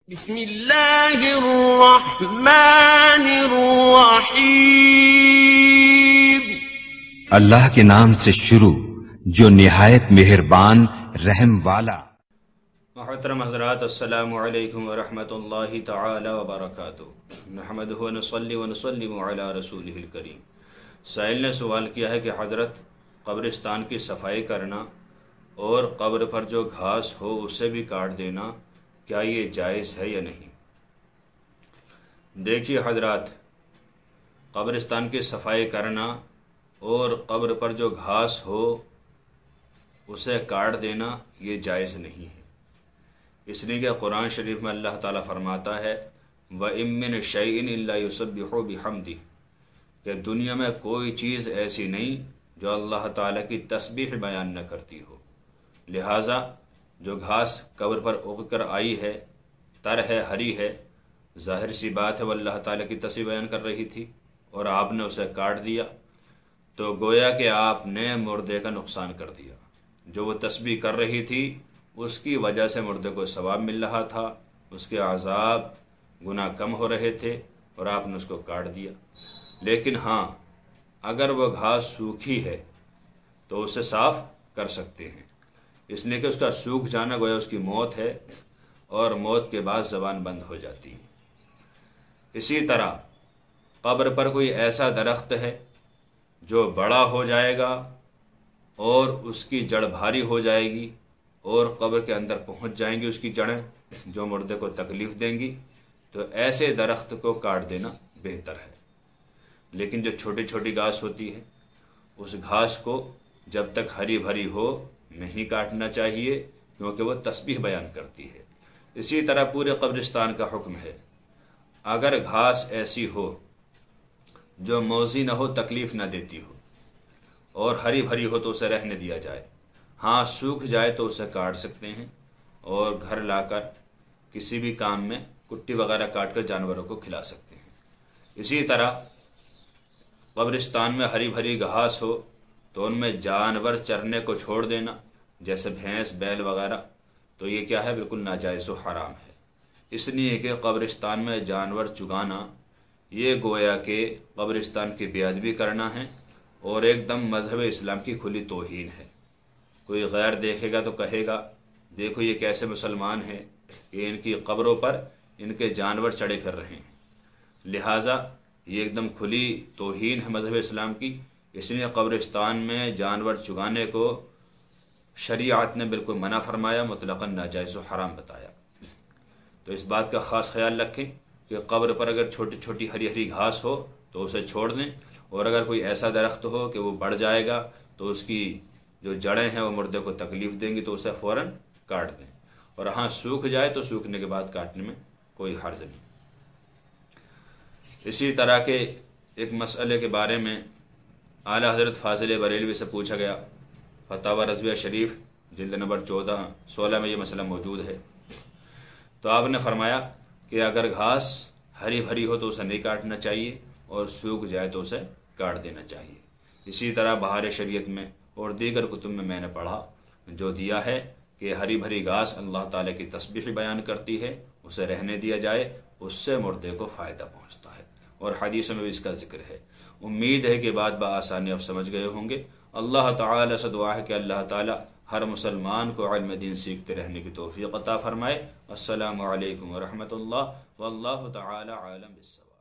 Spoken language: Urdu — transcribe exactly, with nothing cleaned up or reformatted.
بسم اللہ الرحمن الرحیم۔ اللہ کے نام سے شروع جو نہایت مہربان رحم والا۔ محترم حضرات، السلام علیکم ورحمۃ اللہ تعالی وبرکاتہ۔ نحمدہ ونصلی ونسلم علی رسولہ الکریم۔ سائل نے سوال کیا ہے کہ حضرت قبرستان کی صفائی کرنا اور قبر پر جو گھاس ہو اسے بھی کاٹ دینا، کیا یہ جائز ہے یا نہیں؟ دیکھیے حضرات، قبرستان کی صفائی کرنا اور قبر پر جو گھاس ہو اسے کاٹ دینا یہ جائز نہیں ہے، اس لیے کہ قرآن شریف میں اللہ تعالیٰ فرماتا ہے وَإِن مِّن شَيْءٍ إِلَّا يُسَبِّحُ بِحَمْدِهِ، کہ دنیا میں کوئی چیز ایسی نہیں جو اللہ تعالیٰ کی تسبیح بیان نہ کرتی ہو، لہٰذا جو گھاس قبر پر اگ کر آئی ہے، تر ہے، ہری ہے، ظاہر سی بات ہے وہ اللہ تعالیٰ کی تسبیح بیان کر رہی تھی اور آپ نے اسے کاٹ دیا تو گویا کہ آپ نے مردے کا نقصان کر دیا۔ جو وہ تسبیح کر رہی تھی اس کی وجہ سے مردے کو ثواب مل رہا تھا، اس کے عذاب گناہ کم ہو رہے تھے اور آپ نے اس کو کاٹ دیا۔ لیکن ہاں، اگر وہ گھاس سوکھی ہے تو اسے صاف کر سکتے ہیں، اس لیے کہ اس کا سوکھ جانا گویا اس کی موت ہے اور موت کے بعد زبان بند ہو جاتی ہے۔ اسی طرح قبر پر کوئی ایسا درخت ہے جو بڑا ہو جائے گا اور اس کی جڑ بھاری ہو جائے گی اور قبر کے اندر پہنچ جائیں گی اس کی جڑیں جو مردے کو تکلیف دیں گی، تو ایسے درخت کو کاٹ دینا بہتر ہے۔ لیکن جو چھوٹی چھوٹی گھاس ہوتی ہے اس گھاس کو جب تک ہری بھری ہو نہیں کاٹنا چاہیے، کیونکہ وہ تسبیح بیان کرتی ہے۔ اسی طرح پورے قبرستان کا حکم ہے، اگر گھاس ایسی ہو جو موذی نہ ہو، تکلیف نہ دیتی ہو اور ہری بھری ہو تو اسے رہنے دیا جائے، ہاں سوکھ جائے تو اسے کاٹ سکتے ہیں اور گھر لا کر کسی بھی کام میں کٹی وغیرہ کاٹ کر جانوروں کو کھلا سکتے ہیں۔ اسی طرح قبرستان میں ہری بھری گھاس ہو تو ان میں جانور چرنے کو چھوڑ دینا، جیسے بھینس، بیل وغیرہ، تو یہ کیا ہے؟ بالکل ناجائز و حرام ہے، اس لیے کہ قبرستان میں جانور چگانا یہ گویا کہ قبرستان کی بے ادبی کرنا ہے اور ایک دم مذہب اسلام کی کھلی توہین ہے۔ کوئی غیر دیکھے گا تو کہے گا دیکھو یہ کیسے مسلمان ہیں کہ ان کی قبروں پر ان کے جانور چڑھے پھر رہے ہیں، لہٰذا یہ ایک دم کھلی توہین ہے مذہب اسلام کی، اس لیے قبرستان میں جانور چگانے کو شریعت نے بالکل منع فرمایا، مطلقاً ناجائز و حرام بتایا۔ تو اس بات کا خاص خیال رکھیں کہ قبر پر اگر چھوٹی چھوٹی ہری ہری گھاس ہو تو اسے چھوڑ دیں، اور اگر کوئی ایسا درخت ہو کہ وہ بڑھ جائے گا تو اس کی جو جڑیں ہیں وہ مردے کو تکلیف دیں گی تو اسے فوراً کاٹ دیں، اور ہاں سوکھ جائے تو سوکھنے کے بعد کاٹنے میں کوئی حرج نہیں۔ اسی طرح کے ایک مسئلے کے بارے میں اعلیٰ حضرت فاضل بریلوی سے پوچھا گیا، فتاوی رضویہ شریف جلد نمبر چودہ سولہ میں یہ مسئلہ موجود ہے، تو آپ نے فرمایا کہ اگر گھاس ہری بھری ہو تو اسے نہیں کاٹنا چاہیے اور سوکھ جائے تو اسے کاٹ دینا چاہیے۔ اسی طرح بہار شریعت میں اور دیگر کتب میں میں نے پڑھا جو دیا ہے کہ ہری بھری گھاس اللہ تعالیٰ کی تسبیح بیان کرتی ہے، اسے رہنے دیا جائے، اس سے مردے کو فائدہ پہنچتا ہے، اور حدیثوں میں بھی اس کا ذکر ہے۔ امید ہے کہ بات بآسانی آپ سمجھ گئے ہوں گے۔ اللہ تعالیٰ سے دعا ہے کہ اللہ تعالیٰ ہر مسلمان کو علم دین سیکھتے رہنے کی توفیق عطا فرمائے۔ السلام علیکم ورحمۃ اللہ واللہ تعالی عالم بالصواب۔